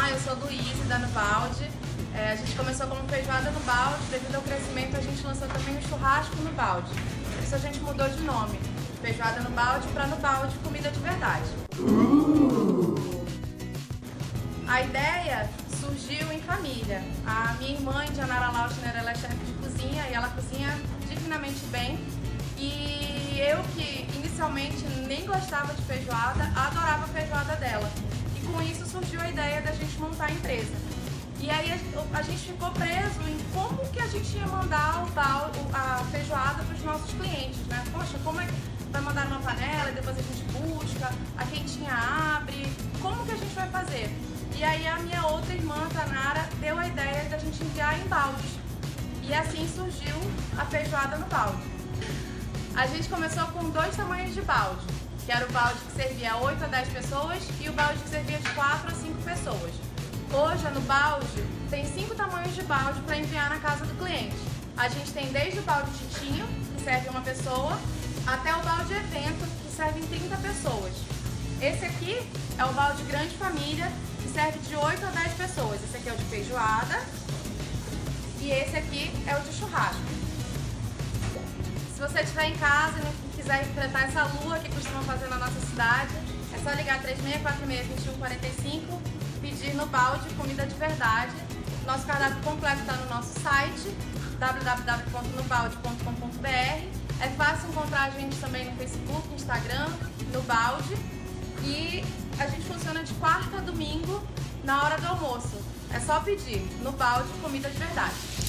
Olá, eu sou Luísa da No Balde. A gente começou como feijoada no balde, devido ao crescimento a gente lançou também o churrasco no balde. Por isso a gente mudou de nome, feijoada no balde para No Balde Comida de Verdade. A ideia surgiu em família. A minha irmã, Indianara Lautner, ela é chefe de cozinha e ela cozinha divinamente bem. E eu, que inicialmente nem gostava de feijoada, adorava a feijoada dela. E com isso surgiu a ideia da gente montar a empresa. E aí a gente ficou preso em como que a gente ia mandar a feijoada para os nossos clientes, né? Poxa, como é que vai mandar numa panela e depois a gente busca, a quentinha abre, como que a gente vai fazer? E aí a minha outra irmã, Tanara, deu a ideia da gente enviar em baldes. E assim surgiu a feijoada no balde. A gente começou com 2 tamanhos de balde, que era o balde que servia 8 a 10 pessoas e o balde que servia de 4 a 5 pessoas. Hoje, no balde, tem 5 tamanhos de balde para enviar na casa do cliente. A gente tem desde o balde titinho, que serve uma pessoa, até o balde evento, que serve em 30 pessoas. Esse aqui é o balde grande família, que serve de 8 a 10 pessoas. Esse aqui é o de feijoada e esse aqui é o de churrasco. Se você estiver em casa e não quiser enfrentar essa lua que costumam fazer na nossa cidade, é só ligar 3646-2145, pedir No Balde Comida de Verdade. Nosso cardápio completo está no nosso site, www.nobalde.com.br. É fácil encontrar a gente também no Facebook, Instagram, No Balde. E a gente funciona de quarta a domingo, na hora do almoço. É só pedir No Balde Comida de Verdade.